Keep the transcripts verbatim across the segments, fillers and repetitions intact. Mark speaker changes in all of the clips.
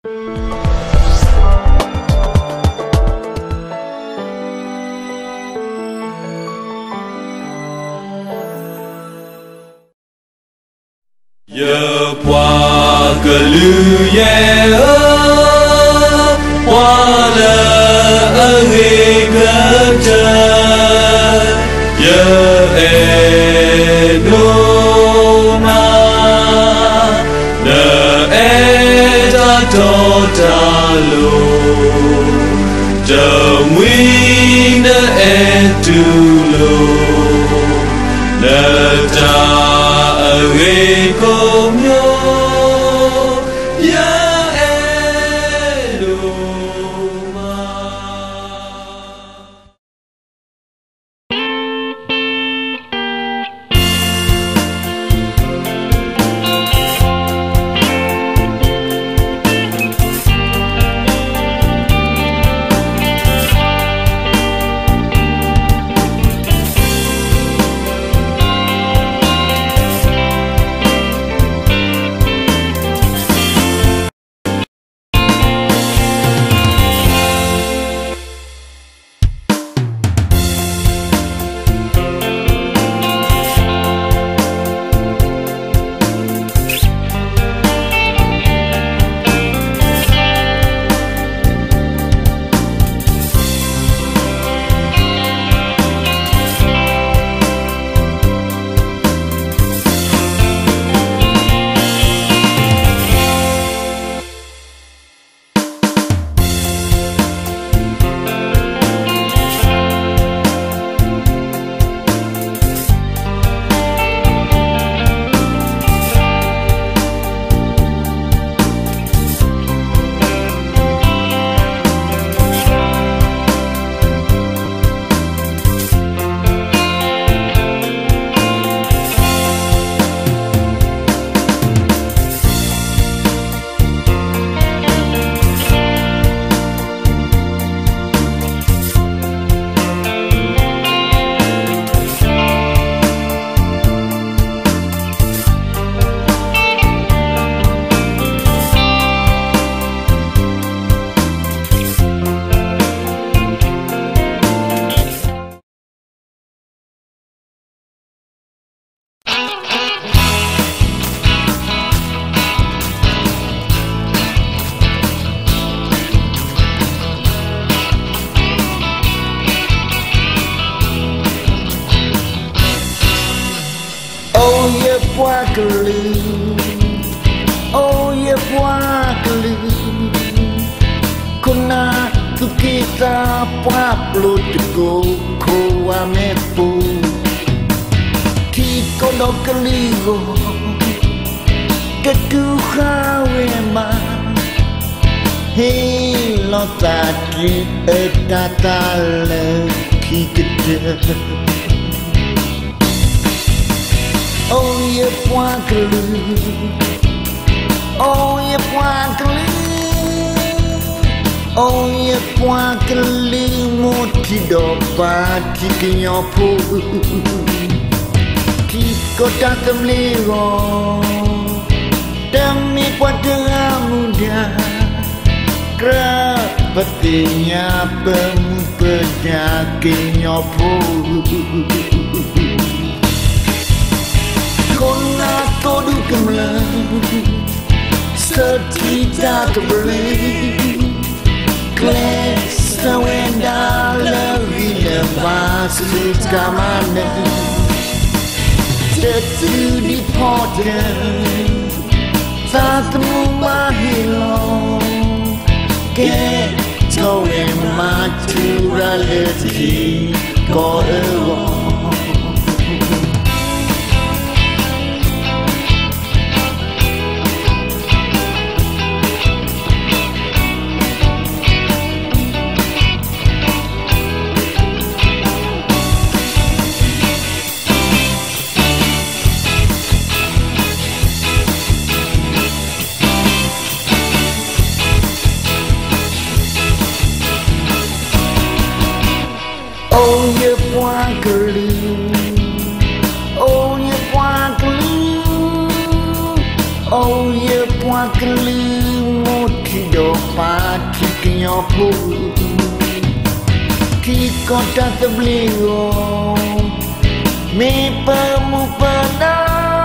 Speaker 1: Giờ qua cờ lưu ye ơ qua lơ ơ nghi cờ trời giờ e nô ma nơ e ta to ta lu giờ nguy nơ e tu lu nơ ta ơi cùng nhau ya eluma.
Speaker 2: Oh ya puakli Kuna tu kita Pablo Teguh Koa mepu Kiko no keligo Keku khawema Hei lo tadi etatale Kikede Oh ya puakli Oh ya puakli Oh ya puakli Moti dopati kinyopu Kiko tak kemligo Demi pada muda Kerapatinya pempeda kinyopu Kona todu kemlang Setida kebeli Kles sawenda lewi lepas Kamane Tetu di poten Satu mahilo Ke Towe matura leti Ko ewo Oh ya puakli Oh ya puakli Oh ya puakli Moti chỉ đồ phá chỉ kinh nhau phụ khi con ta tập liều mi pa mu pa na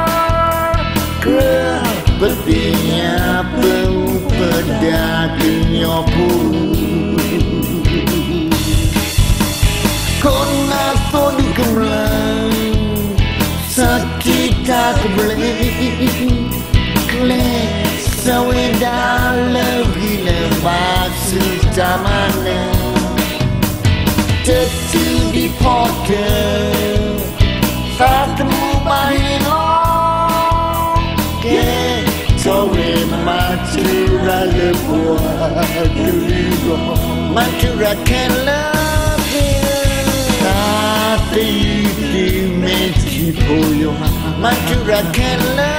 Speaker 2: kra berpinya pun pada kinyo pu kon na so di kemlang sakit tak boleh kle saweda lagi lebat setamana tetu di porter satu mahino ke sowe matura lebuah dulu matura kela tapi di meji poyo matura kela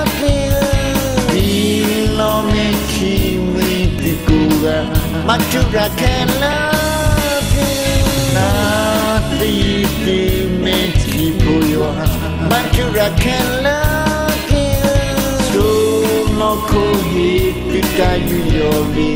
Speaker 2: bilo meji miti kura matura kela tapi di meji poyo matura kela so no kohi kita yobi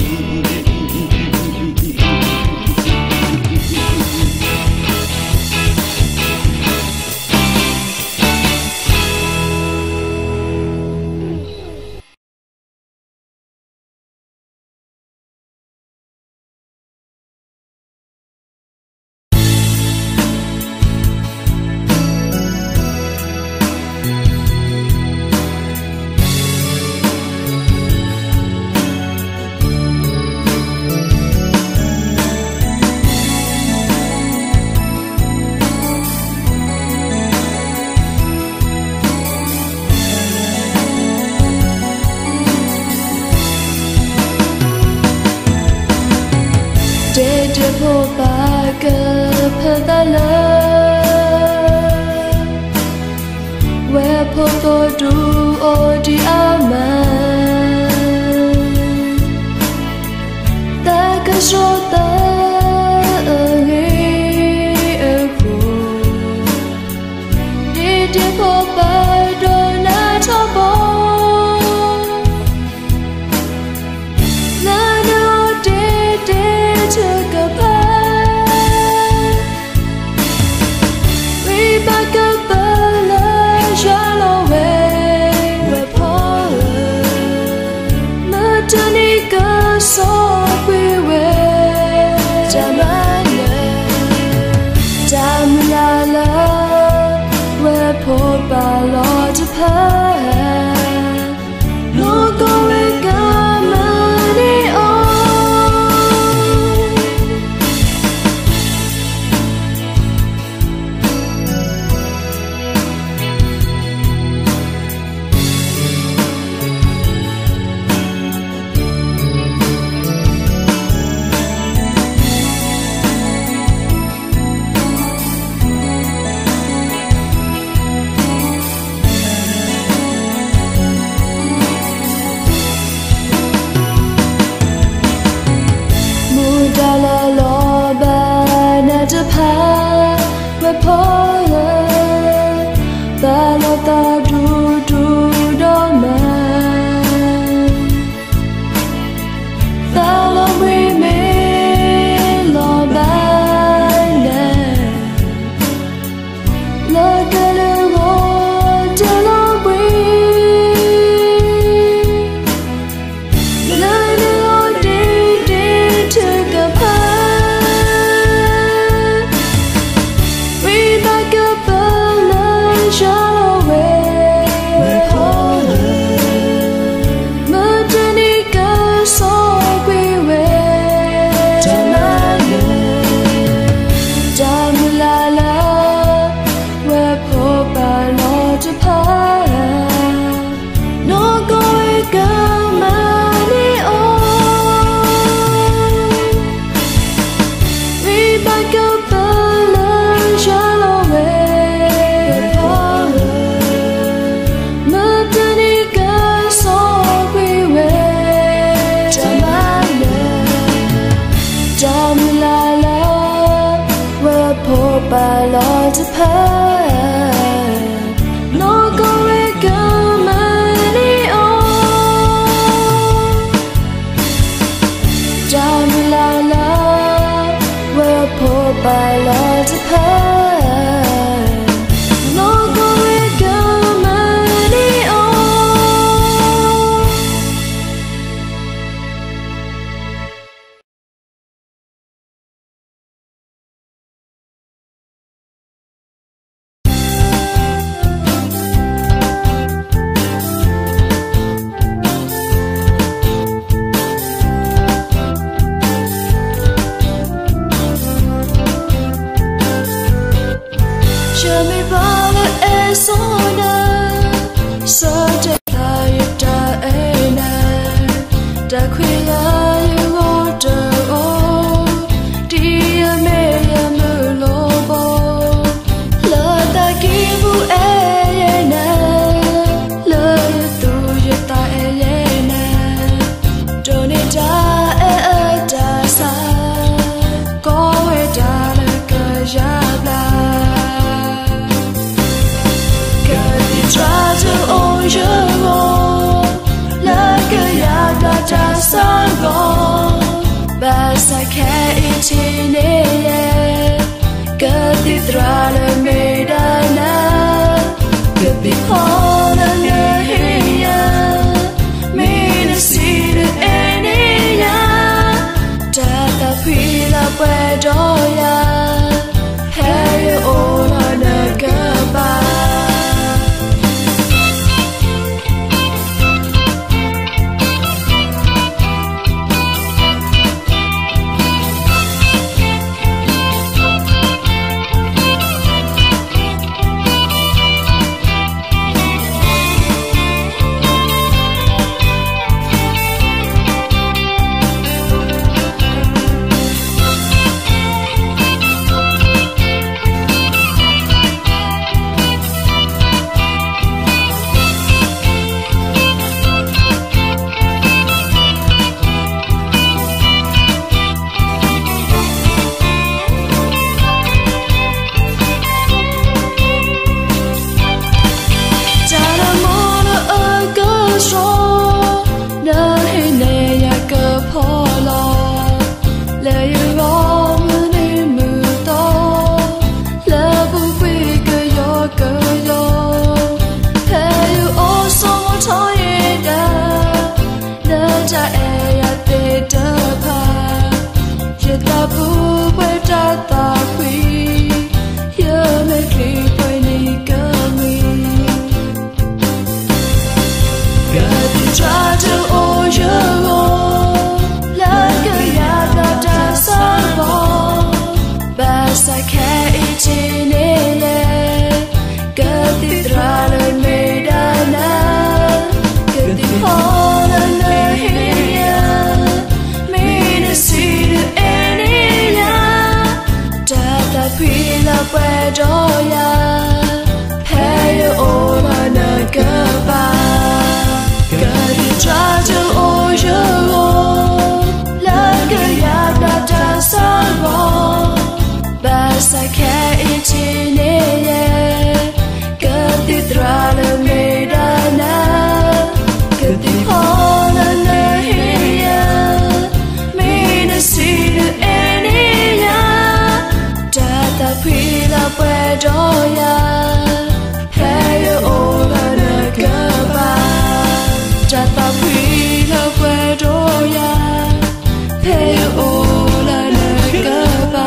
Speaker 3: Shallow way. cha e ya te ta pa ye ta pu pe ta ta kwi ye me ki pe ni ka mi ga ti cha to o yo la ga ya ga ta sa bo ba sa ke i ti ne le ga ti tra le me da na ga ti ho na na he ya me na si de any ya da da phi la pa do ya pay you all on a ga ga ti tra to o yo la ga ya ga ta sa bo ba sa ke i ti ne ye ga ti tra le me da na ga ti ho na na he ya me na si de any ya da da phi la pa do ya pay you all on a ga ba da da phi la pa do ya pay you all on a ga ba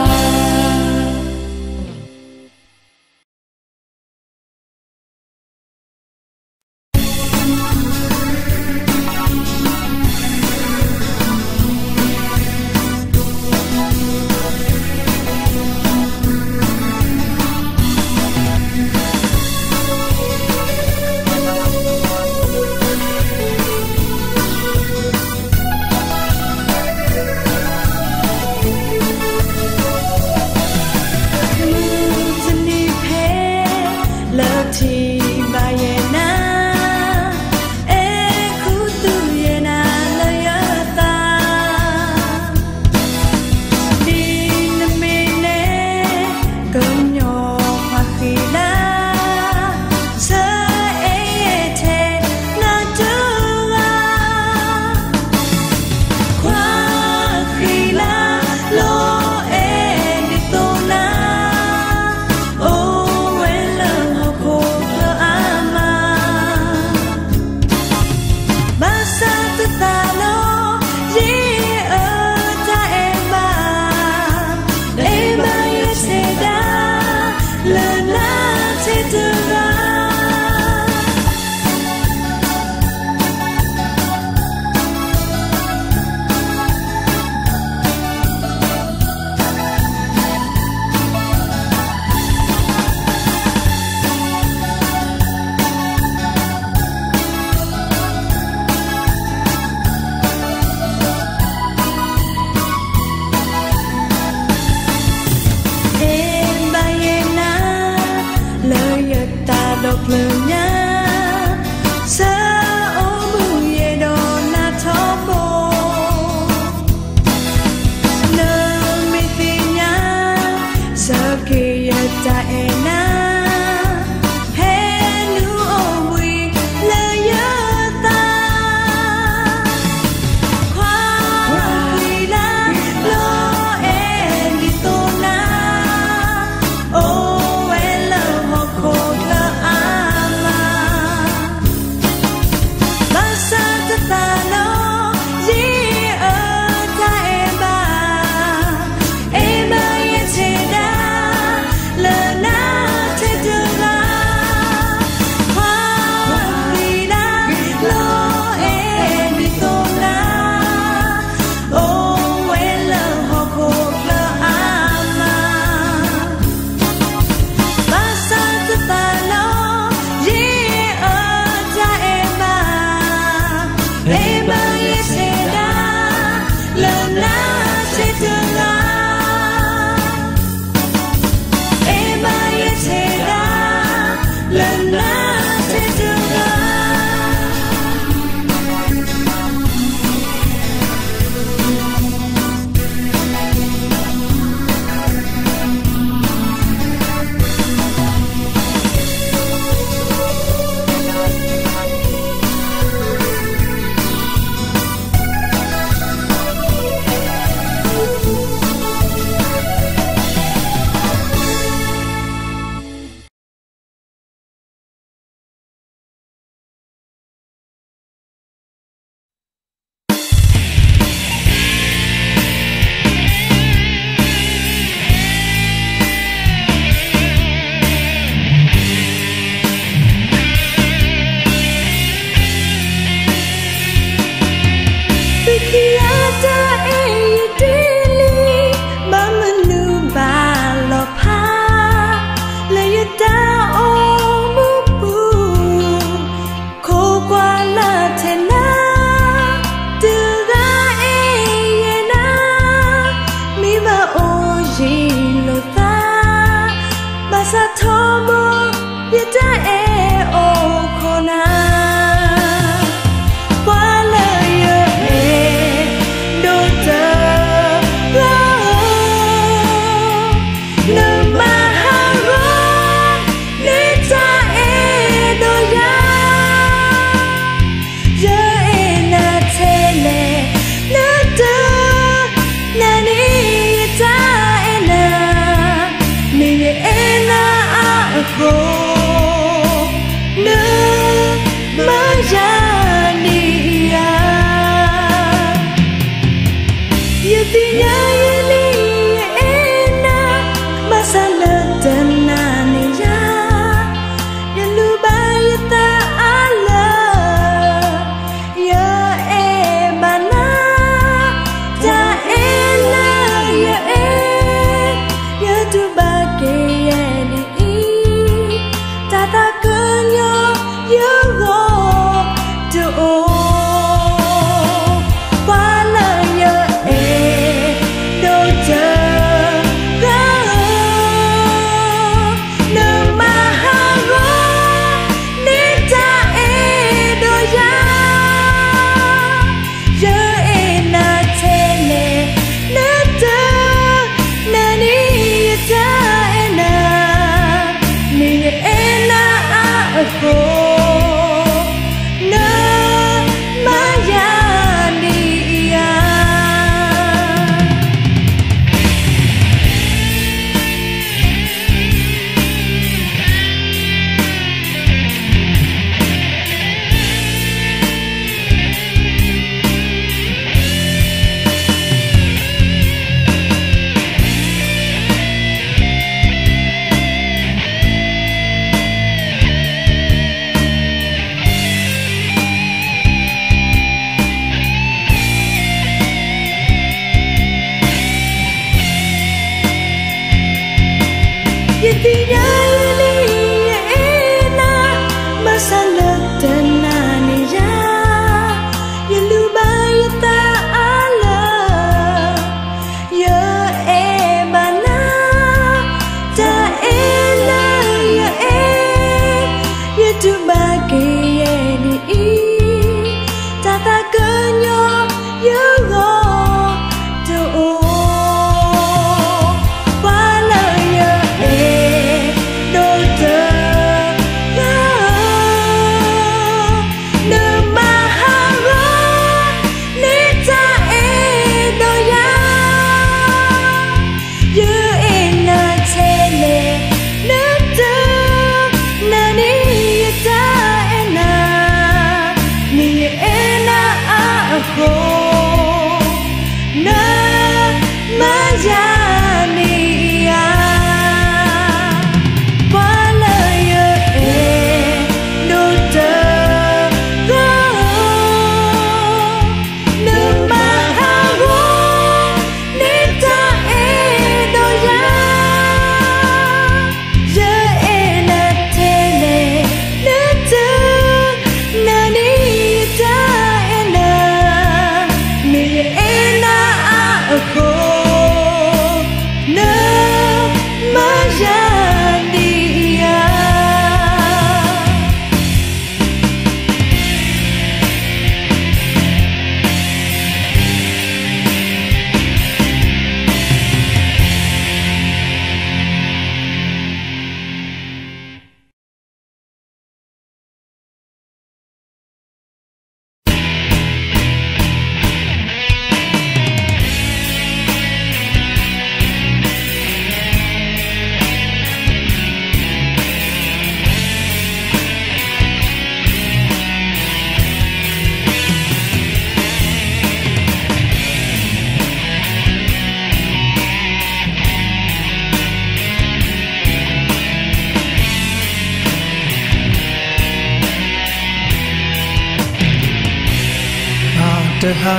Speaker 4: te ha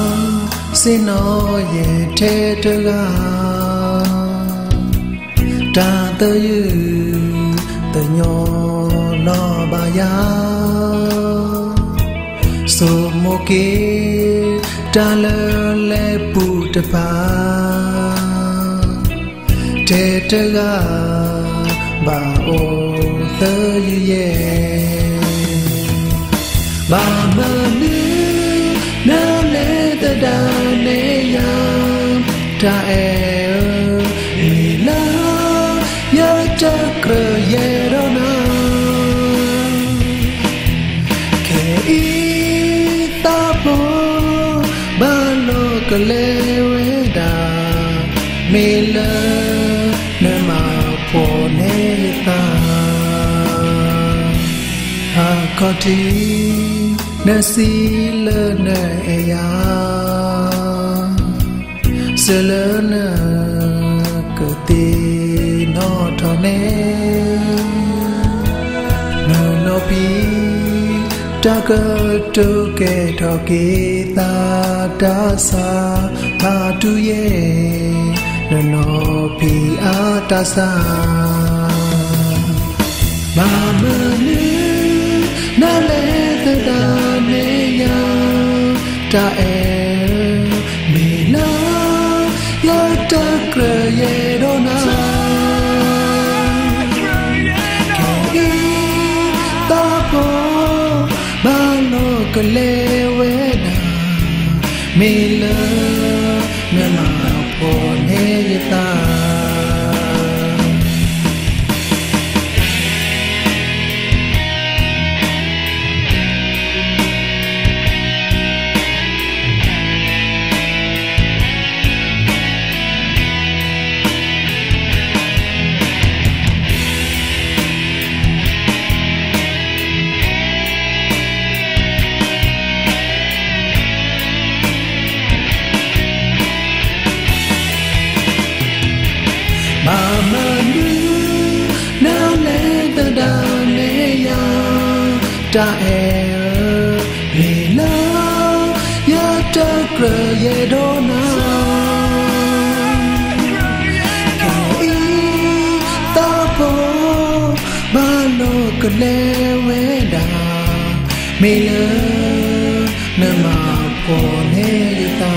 Speaker 4: sino ye te te ga ta te yu te nyo no ba ya so mo ke ta le le pu te pa te te ga ba o te yu ye ba ma ni na le te da ne ya ta e mi la ya ta kre ye ro na ke i ta po ba lo ke le we da mi la na ma po ne ta ha ko ti na si le na e ya se le na ke ti no tho ne no no pi ta ke tu ke tho ke ta ta sa ta tu ye no no pi a ta sa ma ma ni na le te da ne ya ta e mi la ya ta kre ye do na ke ta po ba lo ke le we na mi la na ma po ne ye ta Mama nu na le ta da ne ya ta e mi la ya ta kre ye do na ke i ta po cái lẽ vẽ đà mê lỡ nơi mà còn hết ta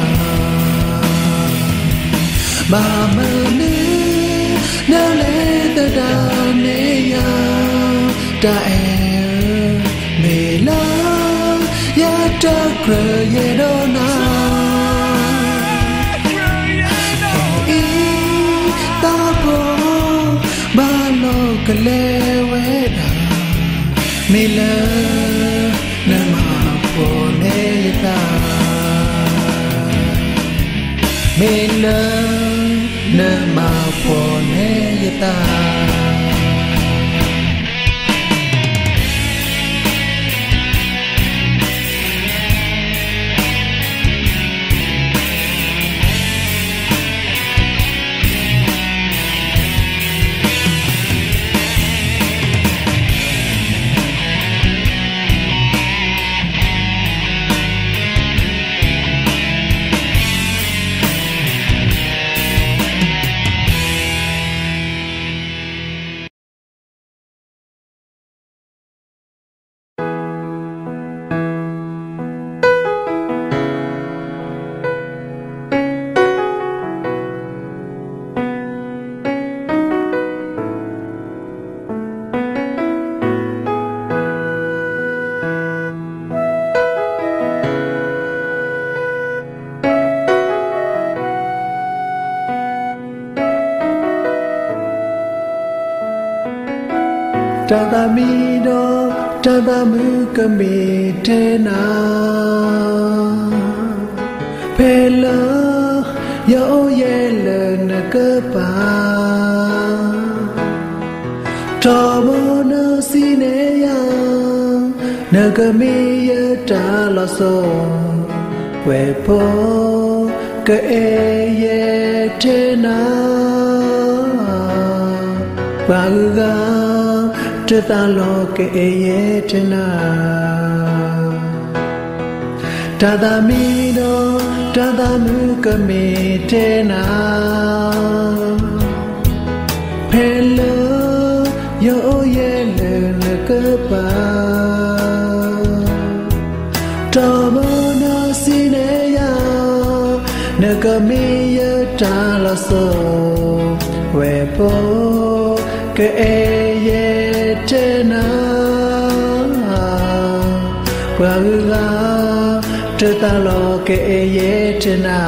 Speaker 4: bà mơ nữ nếu lẽ ta đã nê ya ta em mê lỡ ya ta krơ ye đô na ý ta bố ba lô cái lẽ vẽ đà mê lỡ nơi mà còn hết ta mê lỡ nơi mà còn hết ta cha ta mi do cha ta mu ka mi te na pe lơ yo ye lơ na ka pa cha bo na si ne ya na ka mi ya ta la so we po ka e ye te na ba ga cha ta lo ke ye chena cha ta mi do cha ta mu ka mi te na pe lo yo ye le le ka pa cha bo na si ne ya na ka mi ya ta la so we po ke ye chena qua ga cha ta lo ke ye chena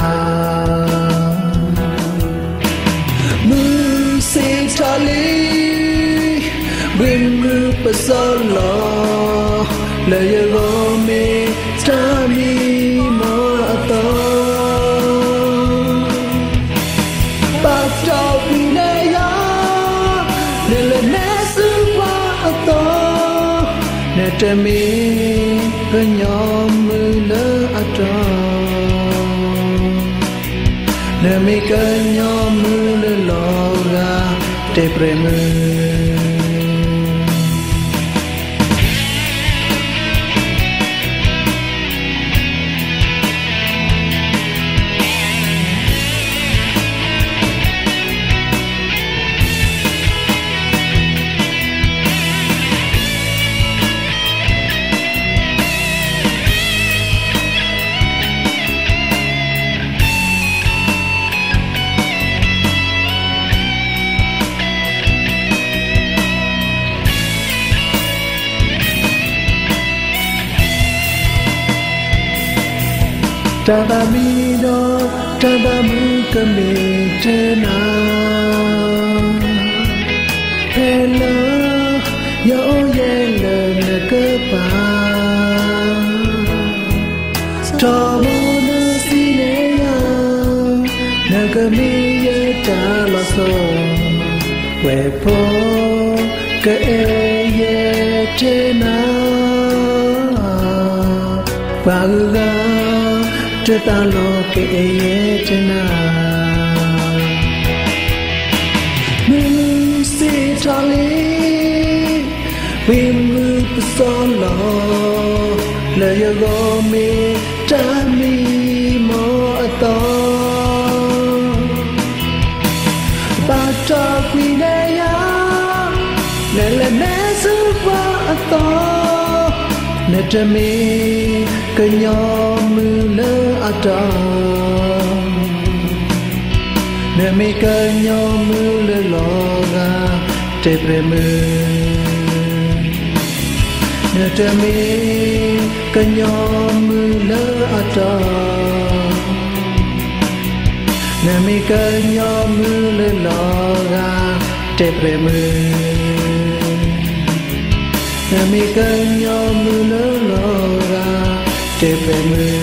Speaker 4: mu se ta li bim mu pa so lo le ye go me ta mi mo to pa ta pi ne ya le le ne cha mi cái nhóm mưa lỡ ở trong nơi mi cái nhóm mưa lỡ lò ra để prem cha ta mi do cha ta mu ka mi te na pe lo yo ye le na ka pa cha mo na si ne ya na ka mi ye ta la so we po ka e ye te na pa ga cha ta lo ke ye chena mu si ta li bim mu so lo le yo go me ta mi mo to ba ta qui ne ya le le me su qua จะมีก็ยอมมือเลออาตาเนื้อมีก็ยอมมือเลอลอกาเจ็บเรมือเนื้อจะมีก็ยอมมือเลออาตาเนื้อมีก็ยอมมือเลอลอกาเจ็บเรมือเนื้อมีก็ยอมมือเลอลอกาเจ็บเรมือ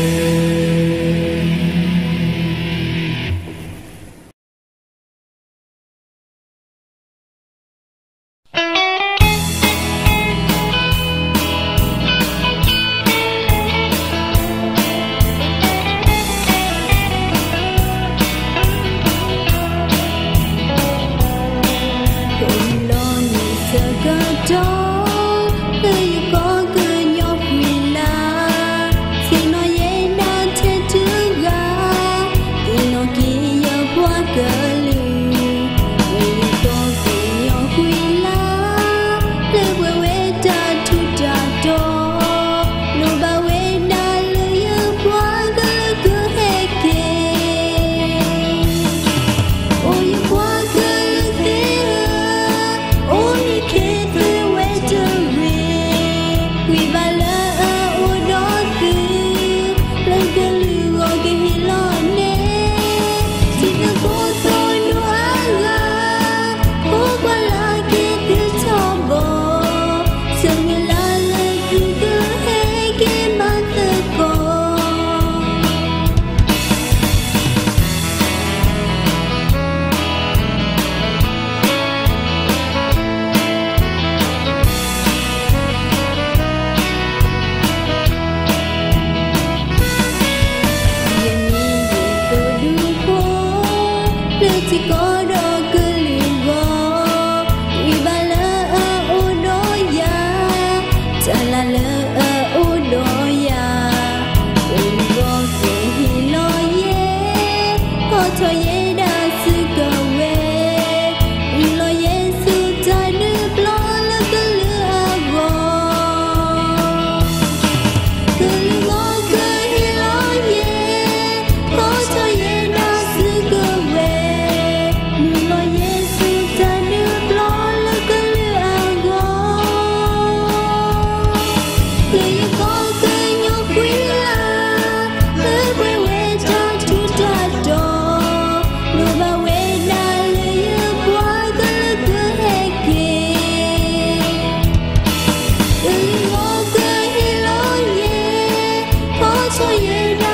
Speaker 3: so you